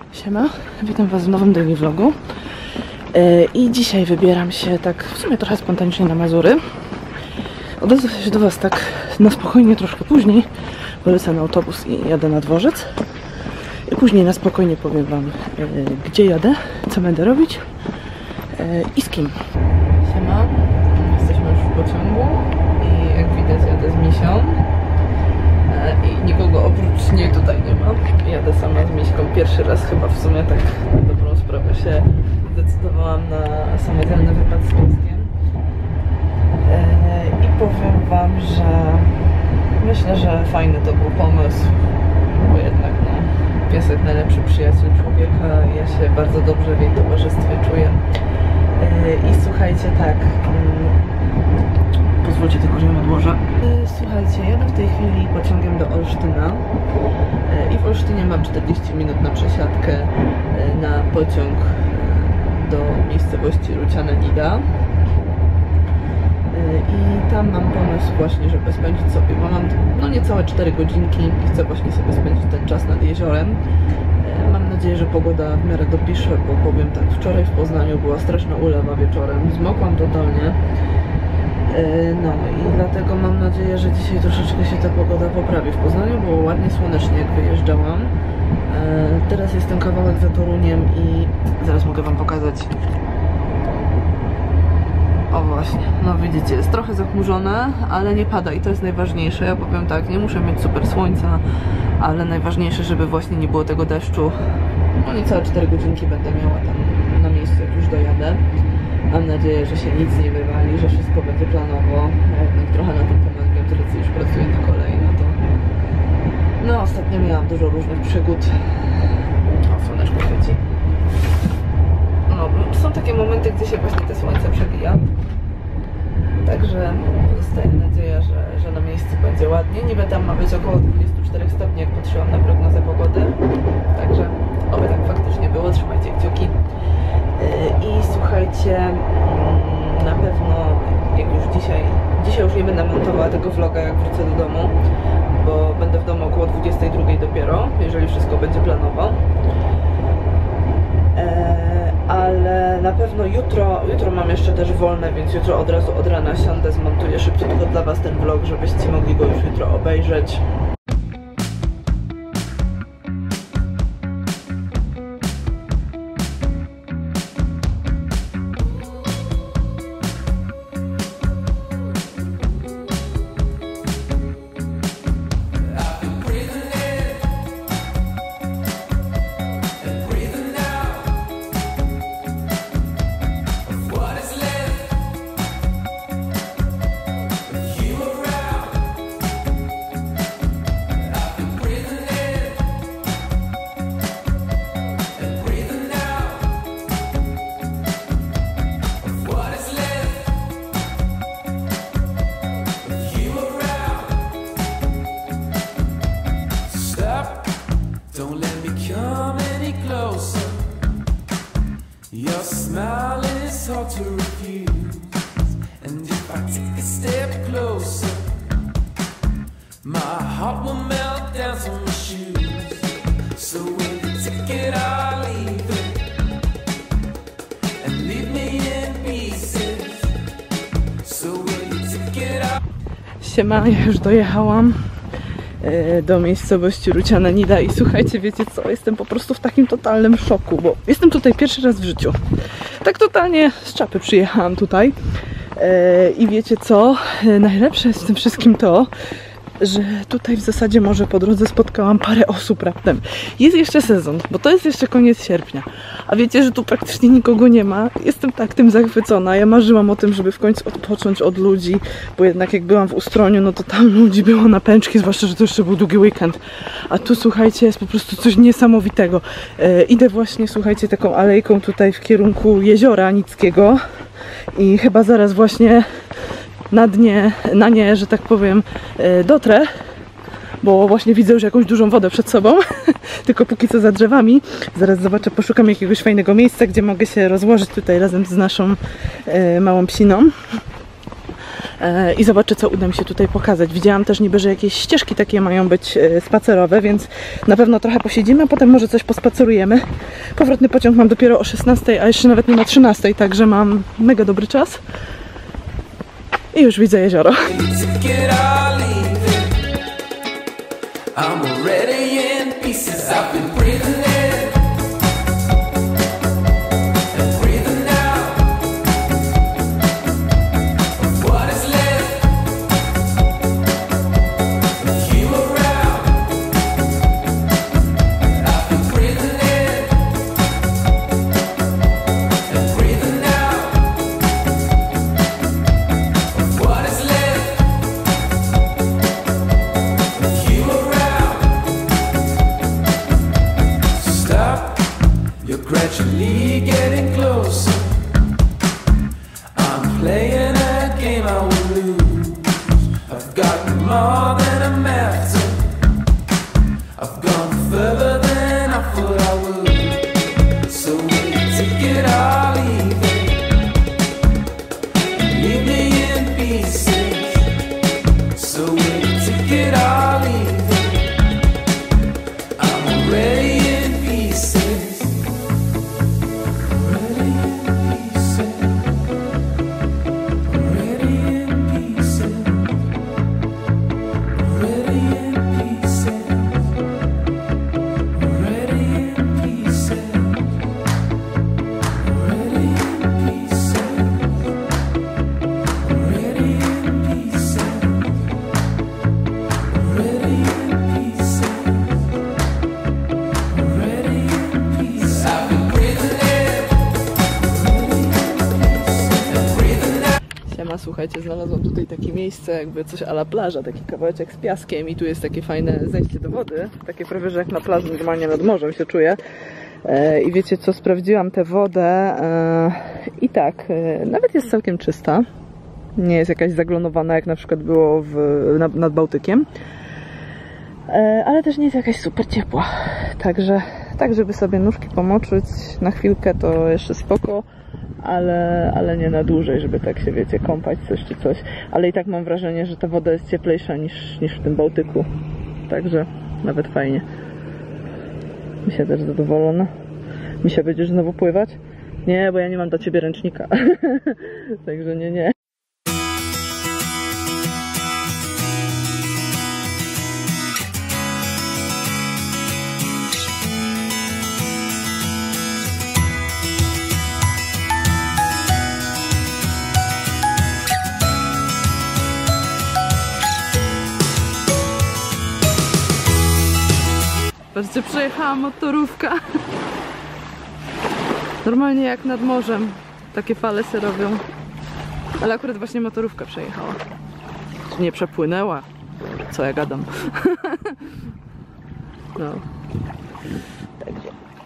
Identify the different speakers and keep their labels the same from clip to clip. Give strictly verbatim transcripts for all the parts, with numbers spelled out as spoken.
Speaker 1: Siema, witam was w nowym daily vlogu i dzisiaj wybieram się tak w sumie trochę spontanicznie na Mazury. Odezwę się do was tak na spokojnie troszkę później, bo lecę na autobus i jadę na dworzec i później na spokojnie powiem wam, gdzie jadę, co będę robić i z kim. Siema, jesteśmy już w pociągu i jak widać jadę z Misią i nikogo oprócz niej tutaj nie ma. Jadę sama z Miśką pierwszy raz chyba w sumie tak na dobrą sprawę się zdecydowałam na samodzielny wypad z pieskiem. I powiem wam, że myślę, że fajny to był pomysł, bo jednak no, piesek najlepszy przyjaciel człowieka, ja się bardzo dobrze w jej towarzystwie czuję. I słuchajcie, tak, pozwólcie tylko, że ją odłożę. Słuchajcie, jadę w tej chwili pociągiem do Olsztyna i w Olsztynie mam czterdzieści minut na przesiadkę na pociąg do miejscowości Ruciane-Nida. I tam mam pomysł właśnie, żeby spędzić sobie, bo mam no niecałe cztery godzinki i chcę właśnie sobie spędzić ten czas nad jeziorem. Mam nadzieję, że pogoda w miarę dopisze, bo powiem tak, wczoraj w Poznaniu była straszna ulewa wieczorem, zmokłam totalnie. No i dlatego mam nadzieję, że dzisiaj troszeczkę się ta pogoda poprawi. W Poznaniu było ładnie słonecznie, jak wyjeżdżałam. Teraz jestem kawałek za Toruniem i zaraz mogę wam pokazać. O właśnie, no widzicie, jest trochę zachmurzone, ale nie pada i to jest najważniejsze. Ja powiem tak, nie muszę mieć super słońca, ale najważniejsze, żeby właśnie nie było tego deszczu. No niecałe cztery godzinki będę miała tam na miejscu, jak już dojadę. Mam nadzieję, że się nic nie wywali, że wszystko będzie planowo. Ja jednak trochę na ten temat wiem, tyle co już pracuję na kolei, no to... No ostatnio miałam dużo różnych przygód. O, słoneczko świeci. No, są takie momenty, gdzie się właśnie te słońce przebija. Także pozostaje nadzieja, że, że na miejscu będzie ładnie. Niby tam ma być około dwudziestu czterech stopni, jak patrzyłam na prognozę pogody. Także oby tak faktycznie było, trzymajcie kciuki. I słuchajcie, na pewno jak już dzisiaj, dzisiaj już nie będę montowała tego vloga, jak wrócę do domu, bo będę w domu około dwudziestej drugiej dopiero, jeżeli wszystko będzie planowo. Ale na pewno jutro, jutro mam jeszcze też wolne, więc jutro od razu od rana siądę, zmontuję szybciutko dla was ten vlog, żebyście mogli go już jutro obejrzeć.
Speaker 2: Your smile is hard to refuse, and if I take a step closer, my heart will melt down to my shoes. So when you take it, I'll leave it, and leave me in pieces. So when you take it, I'll...
Speaker 1: Siema, ja już dojechałam do miejscowości Ruciane-Nida i słuchajcie, wiecie co, jestem po prostu w takim totalnym szoku, bo jestem tutaj pierwszy raz w życiu. Tak totalnie z czapy przyjechałam tutaj i wiecie co, najlepsze jest w tym wszystkim to, że tutaj w zasadzie może po drodze spotkałam parę osób raptem. Jest jeszcze sezon, bo to jest jeszcze koniec sierpnia, a wiecie, że tu praktycznie nikogo nie ma. Jestem tak tym zachwycona. Ja marzyłam o tym, żeby w końcu odpocząć od ludzi, bo jednak jak byłam w Ustroniu, no to tam ludzi było na pęczki, zwłaszcza, że to jeszcze był długi weekend. A tu, słuchajcie, jest po prostu coś niesamowitego. E, idę właśnie, słuchajcie, taką alejką tutaj w kierunku jeziora Nickiego i chyba zaraz właśnie na dnie, na nie, że tak powiem, dotrę, bo właśnie widzę już jakąś dużą wodę przed sobą, tylko póki co za drzewami. Zaraz zobaczę, poszukam jakiegoś fajnego miejsca, gdzie mogę się rozłożyć tutaj razem z naszą e, małą psiną. e, i zobaczę, co uda mi się tutaj pokazać. Widziałam też niby, że jakieś ścieżki takie mają być e, spacerowe, więc na pewno trochę posiedzimy, a potem może coś pospacerujemy. Powrotny pociąg mam dopiero o szesnastej, a jeszcze nawet nie ma trzynastej, także mam mega dobry czas. I już widzę jezioro.
Speaker 2: I'm already in pieces. I've been breathing in and breathing out. What is left with you around? I've been breathing in and breathing out. What is left with you around? You're gradually getting closer. I'm playing a game I will lose. I've got more than I'm after. I've gone further than I thought I would. So will you take it or leave it? Leave me in pieces. So will you take it or leave it? I'm already in pieces.
Speaker 1: Słuchajcie, znalazłam tutaj takie miejsce, jakby coś a la plaża, taki kawałeczek z piaskiem i tu jest takie fajne zejście do wody, takie prawie, że jak na plaży, normalnie nad morzem się czuję. E, I wiecie co, sprawdziłam tę wodę e, i tak, e, nawet jest całkiem czysta, nie jest jakaś zaglonowana, jak na przykład było w, nad, nad Bałtykiem, e, ale też nie jest jakaś super ciepła, także tak, żeby sobie nóżki pomoczyć na chwilkę, to jeszcze spoko. Ale, ale nie na dłużej, żeby tak się, wiecie, kąpać coś czy coś. Ale i tak mam wrażenie, że ta woda jest cieplejsza niż, niż w tym Bałtyku. Także nawet fajnie. Misia też zadowolona. Misia, będziesz znowu pływać? Nie, bo ja nie mam dla ciebie ręcznika. Także nie, nie. Patrzcie, przejechała motorówka. Normalnie jak nad morzem. Takie fale się robią. Ale akurat właśnie motorówka przejechała. Czy nie przepłynęła? Co ja gadam? No. Także.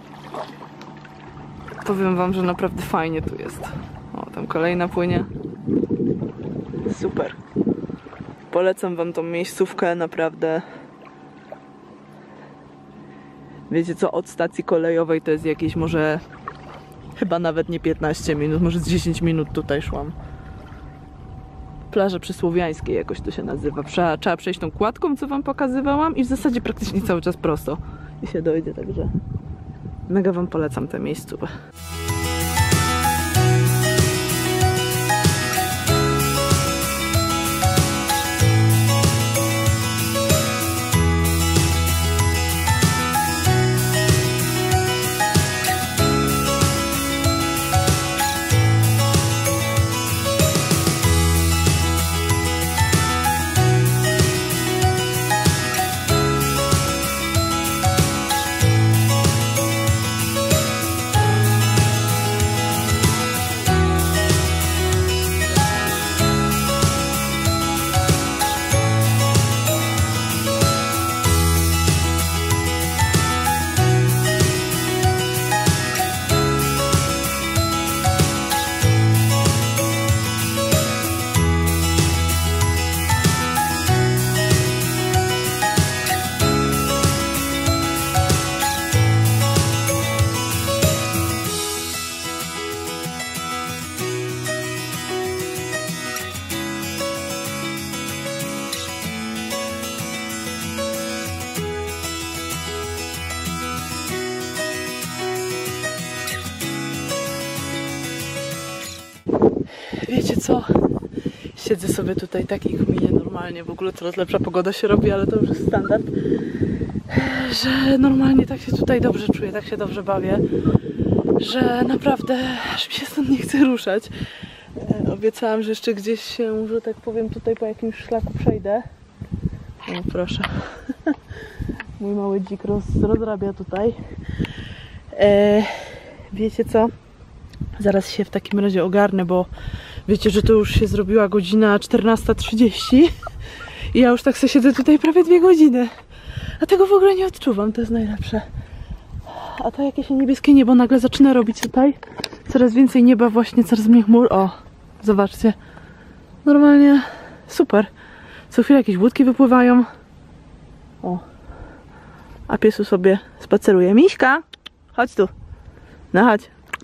Speaker 1: Powiem wam, że naprawdę fajnie tu jest. O, tam kolejna płynie. Super. Polecam wam tą miejscówkę, naprawdę. Wiecie co, od stacji kolejowej to jest jakieś może chyba nawet nie piętnaście minut, może z dziesięć minut tutaj szłam. Plaże Przysłowiańskie jakoś to się nazywa. Trzeba, trzeba przejść tą kładką, co wam pokazywałam i w zasadzie praktycznie cały czas prosto i się dojdzie, także mega wam polecam tę miejscówkę. co? Siedzę sobie tutaj tak i kminie normalnie. W ogóle coraz lepsza pogoda się robi, ale to już jest standard. Że normalnie tak się tutaj dobrze czuję, tak się dobrze bawię. Że naprawdę aż mi się stąd nie chce ruszać. E, obiecałam, że jeszcze gdzieś się, że tak powiem, tutaj po jakimś szlaku przejdę. O, proszę. Mój mały dzik roz, rozrabia tutaj. E, wiecie co? Zaraz się w takim razie ogarnę, bo wiecie, że to już się zrobiła godzina czternasta trzydzieści i ja już tak sobie siedzę tutaj prawie dwie godziny. A tego w ogóle nie odczuwam, to jest najlepsze. A to jakieś niebieskie niebo nagle zaczyna robić tutaj. Coraz więcej nieba, właśnie coraz mniej chmur. O, zobaczcie. Normalnie super. Co chwilę jakieś łódki wypływają. O. A piesu sobie spaceruje. Miśka, chodź tu. No chodź.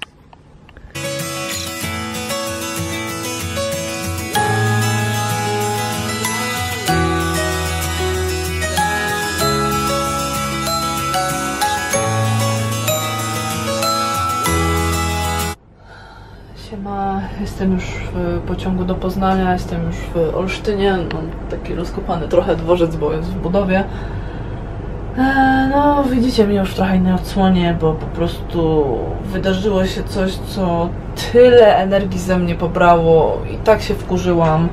Speaker 1: Siema, jestem już w pociągu do Poznania, jestem już w Olsztynie. Mam taki rozkopany trochę dworzec, bo jest w budowie. Eee, no, widzicie mnie już w trochę innej odsłonie, bo po prostu wydarzyło się coś, co tyle energii ze mnie pobrało i tak się wkurzyłam,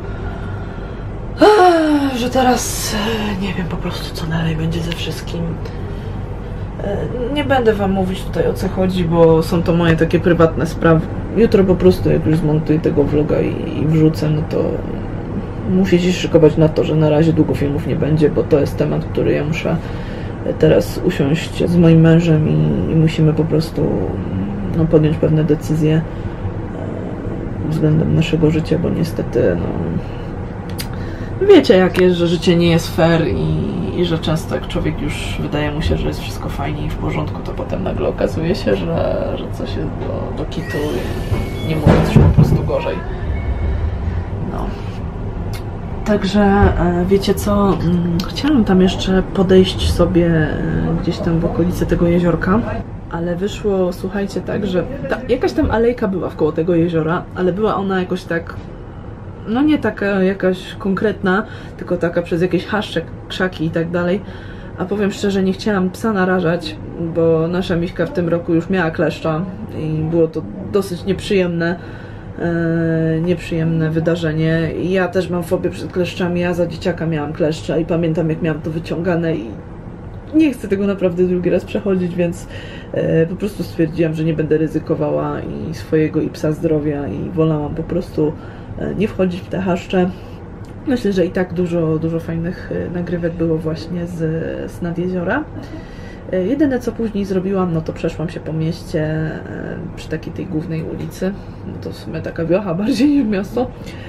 Speaker 1: eee, że teraz e, nie wiem po prostu, co dalej będzie ze wszystkim. Nie będę wam mówić tutaj, o co chodzi, bo są to moje takie prywatne sprawy. Jutro po prostu, jak już zmontuję tego vloga i, i wrzucę, no to musicie się szykować na to, że na razie długo filmów nie będzie, bo to jest temat, który ja muszę teraz usiąść z moim mężem i, i musimy po prostu no, podjąć pewne decyzje względem naszego życia, bo niestety no, wiecie jak jest, że życie nie jest fair i, i że często jak człowiek już wydaje mu się, że jest wszystko fajnie i w porządku, to potem nagle okazuje się, że, że coś jest do, do kitu i nie mówiąc już po prostu gorzej. No. Także wiecie co, chciałam tam jeszcze podejść sobie gdzieś tam w okolicy tego jeziorka, ale wyszło, słuchajcie, tak, że ta, jakaś tam alejka była wkoło tego jeziora, ale była ona jakoś tak, no nie taka jakaś konkretna, tylko taka przez jakieś chaszcze, krzaki i tak dalej. A powiem szczerze, nie chciałam psa narażać, bo nasza Miśka w tym roku już miała kleszcza i było to dosyć nieprzyjemne, e, nieprzyjemne wydarzenie. I ja też mam fobię przed kleszczami, ja za dzieciaka miałam kleszcza i pamiętam jak miałam to wyciągane i nie chcę tego naprawdę drugi raz przechodzić, więc e, po prostu stwierdziłam, że nie będę ryzykowała i swojego i psa zdrowia i wolałam po prostu nie wchodzić w te chaszcze. Myślę, że i tak dużo, dużo fajnych nagrywek było właśnie z, z nad jeziora. Jedyne co później zrobiłam, no to przeszłam się po mieście przy takiej tej głównej ulicy. No to w sumie taka wiocha bardziej niż miasto.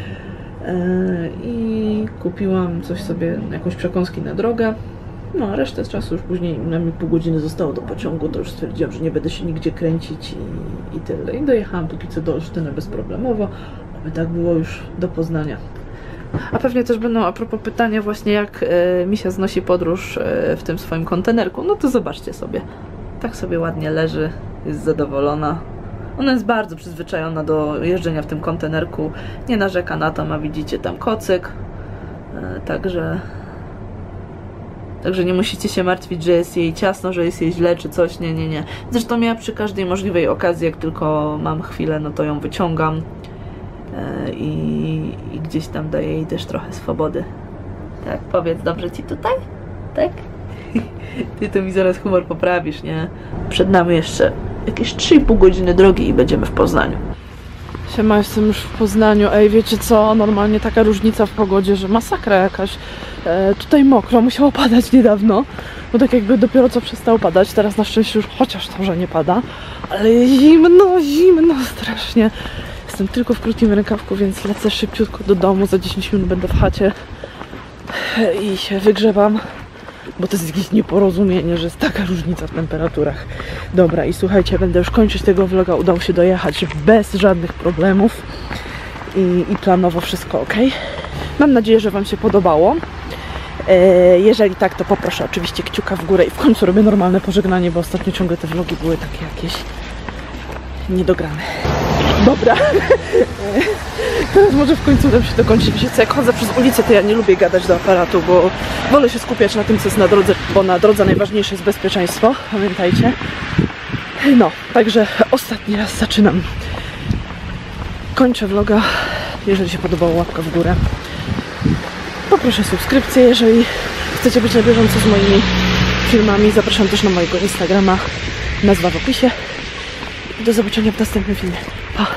Speaker 1: I kupiłam coś sobie, jakąś przekąski na drogę. No a resztę czasu już później, na mi pół godziny zostało do pociągu, to już stwierdziłam, że nie będę się nigdzie kręcić i, i tyle. I dojechałam póki co do Olsztyna bezproblemowo. Aby tak było już do Poznania. A pewnie też będą a propos pytania właśnie, jak y, Misia znosi podróż y, w tym swoim kontenerku. No to zobaczcie sobie. Tak sobie ładnie leży, jest zadowolona. Ona jest bardzo przyzwyczajona do jeżdżenia w tym kontenerku. Nie narzeka na to, a widzicie tam kocyk. Y, także... Także nie musicie się martwić, że jest jej ciasno, że jest jej źle czy coś. Nie, nie, nie. Zresztą ja przy każdej możliwej okazji, jak tylko mam chwilę, no to ją wyciągam. I, i gdzieś tam daję jej też trochę swobody. Tak, powiedz, dobrze ci tutaj? Tak? Ty to mi zaraz humor poprawisz, nie? Przed nami jeszcze jakieś trzy i pół godziny drogi i będziemy w Poznaniu. Siema, jestem już w Poznaniu. Ej, wiecie co? Normalnie taka różnica w pogodzie, że masakra jakaś. E, tutaj mokro, musiało padać niedawno, bo tak jakby dopiero co przestało padać. Teraz na szczęście już chociaż to, że nie pada, ale zimno, zimno strasznie. Jestem tylko w krótkim rękawku, więc lecę szybciutko do domu. Za dziesięć minut będę w chacie i się wygrzewam, bo to jest jakieś nieporozumienie, że jest taka różnica w temperaturach. Dobra, i słuchajcie, będę już kończyć tego vloga. Udało się dojechać bez żadnych problemów i, i planowo wszystko ok. Mam nadzieję, że wam się podobało. Jeżeli tak, to poproszę oczywiście kciuka w górę i w końcu robię normalne pożegnanie, bo ostatnio ciągle te vlogi były takie jakieś niedograne. Dobra. Teraz może w końcu nam się dokończy. Wiecie co, jak chodzę przez ulicę, to ja nie lubię gadać do aparatu, bo wolę się skupiać na tym, co jest na drodze, bo na drodze najważniejsze jest bezpieczeństwo, pamiętajcie. No, także ostatni raz zaczynam. Kończę vloga. Jeżeli się podobało, łapka w górę. Poproszę subskrypcję, jeżeli chcecie być na bieżąco z moimi filmami. Zapraszam też na mojego Instagrama. Nazwa w opisie. I do zobaczenia w następnym filmie.